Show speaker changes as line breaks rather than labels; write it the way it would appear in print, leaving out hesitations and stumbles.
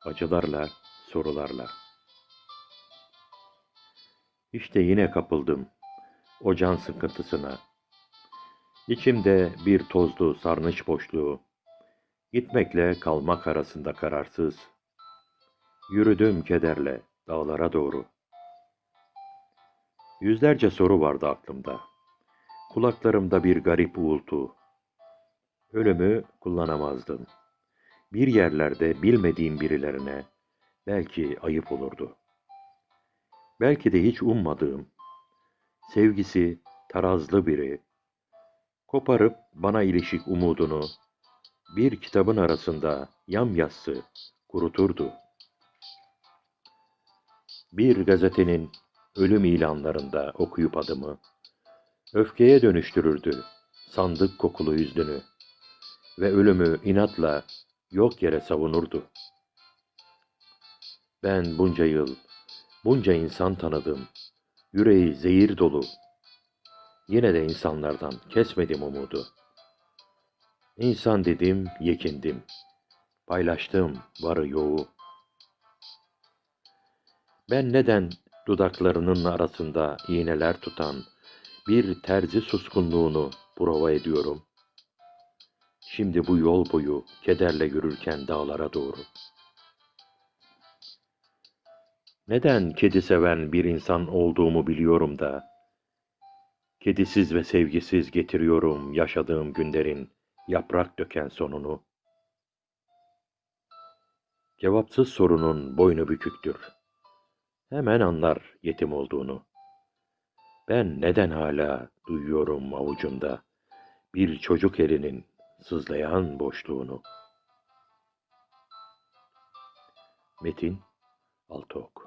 acılarla, sorularla. İşte yine kapıldım o can sıkıntısına. İçimde bir tozlu sarnıç boşluğu, gitmekle kalmak arasında kararsız. Yürüdüm kederle dağlara doğru. Yüzlerce soru vardı aklımda. Kulaklarımda bir garip uğultu. Ölümü kullanamazdım. Bir yerlerde bilmediğim birilerine belki ayıp olurdu. Belki de hiç ummadığım, sevgisi tarazlı biri, koparıp bana ilişik umudunu bir kitabın arasında yamyassı kuruturdu. Bir gazetenin ölüm ilanlarında okuyup adımı, öfkeye dönüştürürdü sandık kokulu yüzünü ve ölümü inatla yok yere savunurdu. Ben bunca yıl, bunca insan tanıdım, yüreği zehir dolu, yine de insanlardan kesmedim umudu. İnsan dedim, yekindim, paylaştım varı yoğu. Ben neden dudaklarının arasında iğneler tutan bir terzi suskunluğunu prova ediyorum? Şimdi bu yol boyu kederle yürürken dağlara doğru. Neden kedi seven bir insan olduğumu biliyorum da, kedisiz ve sevgisiz getiriyorum yaşadığım günlerin yaprak döken sonunu. Cevapsız sorunun boynu büküktür. Hemen anlar yetim olduğunu. Ben neden hala duyuyorum avucumda bir çocuk elinin sızlayan boşluğunu. Metin Altıok.